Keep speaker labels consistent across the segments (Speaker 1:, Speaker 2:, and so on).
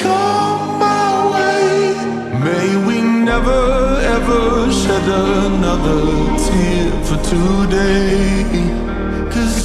Speaker 1: come my way. May we never ever shed another tear for today. 'Cause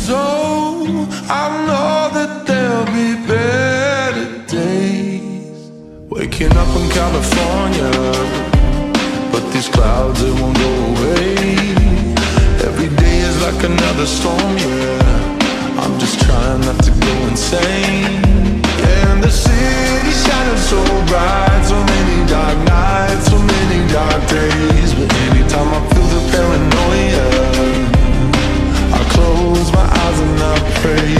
Speaker 1: I know that there'll be better days. Waking up in California, but these clouds, they won't go away. Every day is like another storm, yeah. I'm just trying not to go insane. And the city's shining so bright, so many dark nights, so many dark days. But anytime I feel the paranoia, I close my eyes and I pray.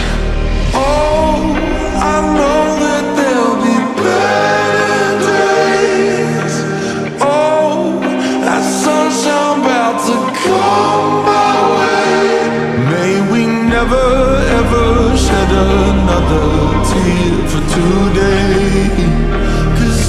Speaker 1: Oh, I know that there'll be better days. Oh, that sunshine about to come my way. May we never ever shed another tear for today. 'Cause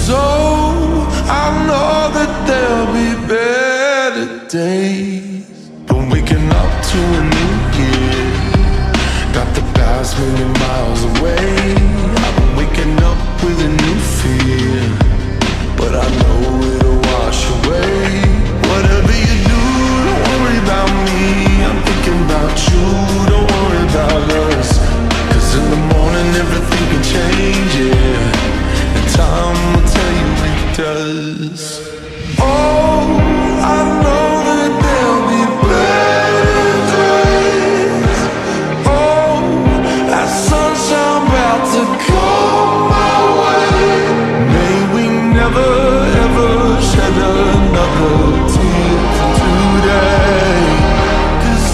Speaker 1: I know that there'll be better days. But waking up to a new year, got the past million miles away. I've been waking up with a new fear, but I know it'll wash away. Whatever you do, don't worry about me, I'm thinking about you. Don't worry about us, 'cause in the morning everything can change, yeah. And time will tell you it does. Oh, I know that there'll be better days. Oh, that sunshine about to come my way. May we never ever shed another tear for today. 'Cause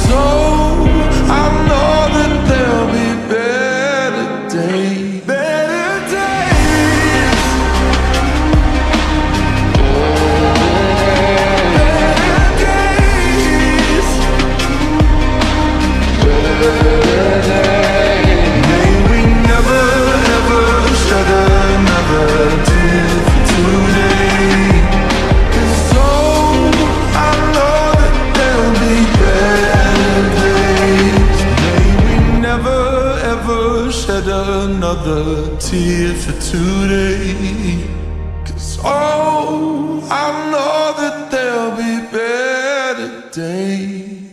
Speaker 1: I know that there'll be better days. Better days. May we never ever shed another tear for today. 'Cause I know that there'll be better days. May we never ever shed another tear for today. 'Cause I know that there'll be better days.